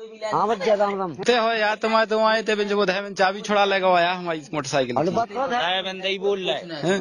हाँ भज्जा राम राम हो यार तुम आए थे जो में चाबी छोड़ा लगा आया हमारी मोटरसाइकिल बंदे बोल रहे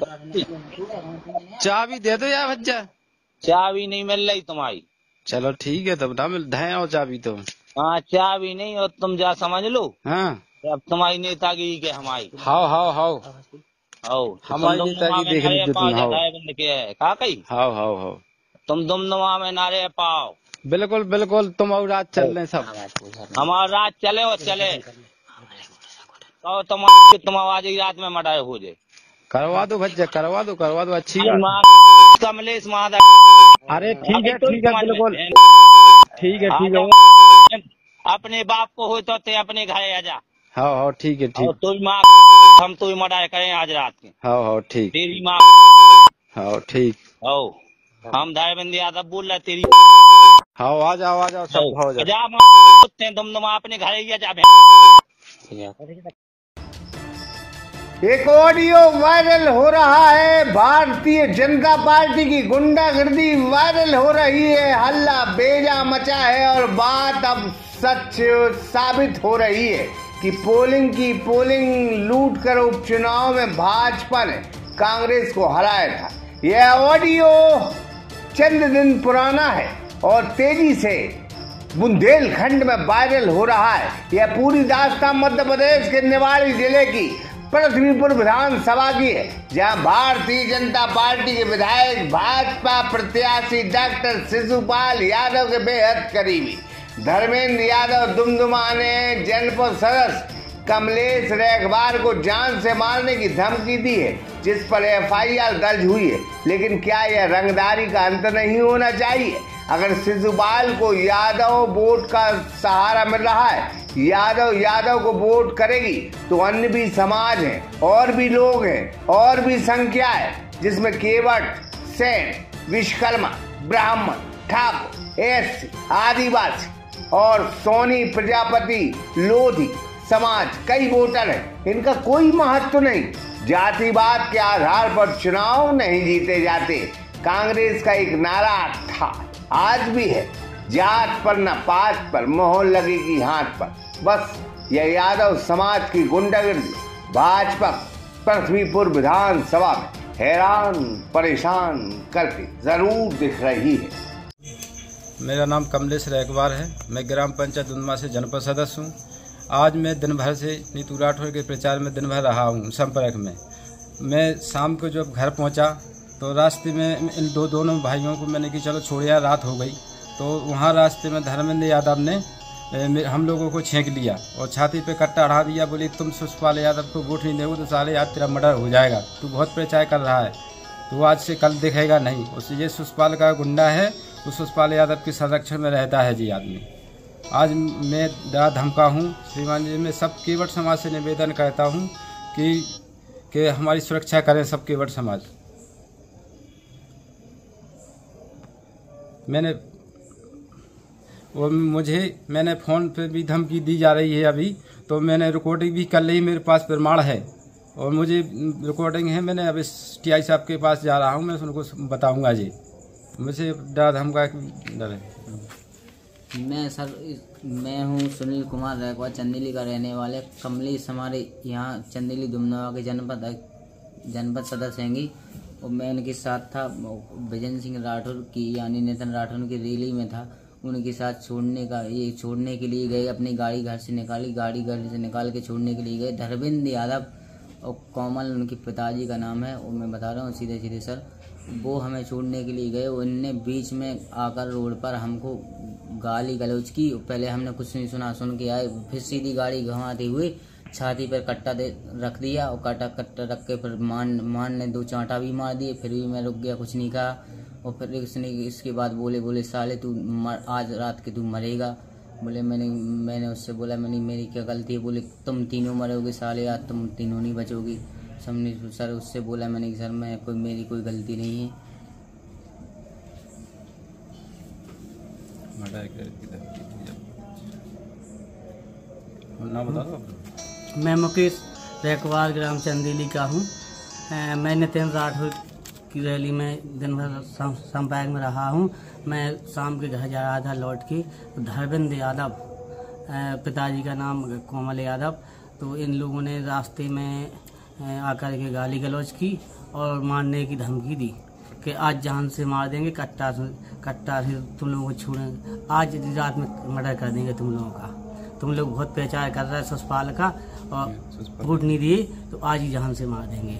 चाबी दे दो यार भज्जा। चाबी नहीं मिल रही तुम्हारी। चलो ठीक है तब ना मिल धै और चाबी तो। हाँ चाबी नहीं और तुम जा समझ लो। हाँ अब तुम्हारी नेतागिरी के हमारी हाउ हमारी नेतागिरी देख लीजिए तुम बंद के है का कही हाउ तुम दुमदुमा में नारे पाओ। बिल्कुल बिल्कुल तुम और रात चल रहे सब हमारा रात चले और चले तो तुम आवाज रात में मर्डर हो जाए। करवा दो भज्जा करवा दो अच्छी कमलेश माधव। अरे ठीक है बिल्कुल ठीक है अपने बाप को हो तो ते अपने घर आ जा। हाँ ठीक है ठीक तो माँ हम तो मर्डर करें आज रात के। हाँ ठीक तेरी माँ हाँ ठीक हम धायबंदी यादव बोल रहे तेरी। हाँ आ जाओ सब हो जाओ तुम अपने घर ही जा। एक ऑडियो वायरल हो रहा है। भारतीय जनता पार्टी की गुंडागर्दी वायरल हो रही है। हल्ला बेजा मचा है और बात अब सच साबित हो रही है कि पोलिंग लूट कर उपचुनाव में भाजपा ने कांग्रेस को हराया था। यह ऑडियो चंद दिन पुराना है और तेजी से बुंदेलखंड में वायरल हो रहा है। यह पूरी दास्तान मध्य प्रदेश के निवाड़ी जिले की पृथ्वीपुर विधानसभा की है, जहां भारतीय जनता पार्टी के विधायक भाजपा प्रत्याशी डॉक्टर शिशुपाल यादव के बेहद करीबी धर्मेंद्र यादव दुमदुमा ने जनपद सदस्य कमलेश रेखवार को जान से मारने की धमकी दी है, जिस पर एफआईआर दर्ज हुई है। लेकिन क्या यह रंगदारी का अंत नहीं होना चाहिए? अगर शिशुपाल को यादव वोट का सहारा मिल रहा है, यादव को वोट करेगी तो अन्य भी समाज हैं और भी लोग हैं और भी संख्या है, जिसमें केवट, सेन, विश्वकर्मा, ब्राह्मण, ठाकुर, एससी, आदिवासी और सोनी प्रजापति लोधी समाज कई वोटर हैं। इनका कोई महत्व नहीं। जातिवाद के आधार पर चुनाव नहीं जीते जाते। कांग्रेस का एक नारा था, आज भी है, जात पर न पात पर, मोहर लगेगी हाथ पर। बस यह यादव समाज की गुंडागर्दी भाजपा पृथ्वीपुर विधानसभा में हैरान परेशान करके जरूर दिख रही है। मेरा नाम कमलेश रेखवार है। मैं ग्राम पंचायत दुमदुमा से जनपद सदस्य हूँ। आज मैं दिन भर से नीतू राठौर के प्रचार में दिन भर रहा हूँ संपर्क में। मैं शाम को जब घर पहुँचा तो रास्ते में इन दोनों भाइयों को मैंने कि चलो छोड़िया, रात हो गई। तो वहाँ रास्ते में धर्मेंद्र यादव ने हम लोगों को छेंक लिया और छाती पे कट्टा अड़ा दिया। बोली तुम शिशुपाल यादव को वोट नहीं दोगे तो साले याद तेरा मर्डर हो जाएगा, तू बहुत प्रचार कर रहा है, तो आज से कल दिखेगा नहीं। उस ये शिशुपाल का गुंडा है, उस शिशुपाल यादव के संरक्षण में रहता है जी आदमी। आज मैं डरा धमका हूँ श्रीमान जी, मैं सब केवट समाज से निवेदन करता हूँ कि हमारी सुरक्षा करें सब केवट समाज। मैंने फ़ोन पे भी धमकी दी जा रही है अभी, तो मैंने रिकॉर्डिंग भी कर ली, मेरे पास प्रमाण है और मुझे रिकॉर्डिंग है। मैंने अब टीआई साहब के पास जा रहा हूँ, मैं उनको बताऊंगा जी। मुझे डर धमका डर है। मैं हूँ सुनील कुमार रेखवार, चंदेली का रहने वाले। कमलेश हमारे यहाँ चंदेली दुमदुमा के जनपद सदस्य हैंगी और मैं इनके साथ था। विजन सिंह राठौर की यानी नितिन राठौर की रैली में था, उनके साथ छोड़ने के लिए गए। अपनी गाड़ी घर से निकाल के छोड़ने के लिए गए। धर्मेंद्र यादव और कोमल उनके पिताजी का नाम है, और मैं बता रहा हूँ सीधे सर, वो हमें छोड़ने के लिए गए। उनने बीच में आकर रोड पर हमको गाली गलौज की। पहले हमने कुछ नहीं सुना, सुन के आए, फिर सीधी गाड़ी घुमाते हुए छाती पर कट्टा रख दिया और कट्टा रख के फिर मान ने 2 चांटा भी मार दिए। फिर भी मैं रुक गया, कुछ नहीं कहा। और फिर इसके बाद बोले साले तू आज रात के तू मरेगा। बोले मैंने उससे बोला मेरी क्या गलती है? बोले तुम तीनों मरोगे साले, आज तुम तीनों नहीं बचोगी। सबने सर उससे बोला मैंने कि सर मेरी कोई गलती नहीं है। मैं मुकेश रेखवार ग्राम चंदेली का हूँ। मैं नितिन राठौर की रैली में दिन भर संपर्क में रहा हूँ। मैं शाम के घर जा रहा था लौट के, धर्मेंद्र यादव, पिताजी का नाम कोमल यादव, तो इन लोगों ने रास्ते में आकर के गाली गलौज की और मारने की धमकी दी कि आज जान से मार देंगे, कट्टा से तुम लोगों को छोड़ेंगे, आज रात में मर्डर कर देंगे तुम लोगों का, तुम लोग बहुत प्रचार कर रहे हैं ससपाल का और वोट नहीं दिए तो आज ही जान से मार देंगे।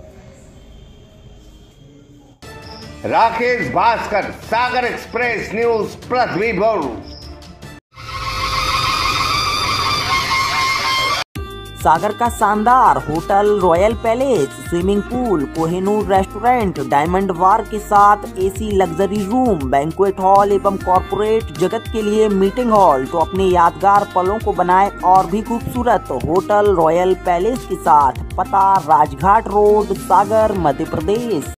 राकेश भास्कर, सागर एक्सप्रेस न्यूज पृथ्वी भर। सागर का शानदार hotel royal palace, swimming pool, Kohinoor restaurant, diamond bar के साथ AC luxury room, banquet hall एवं कॉर्पोरेट जगत के लिए मीटिंग हॉल, तो अपने यादगार पलों को बनाए और भी खूबसूरत। होटल रॉयल पैलेस के साथ पता राजघाट रोड, सागर, मध्य प्रदेश।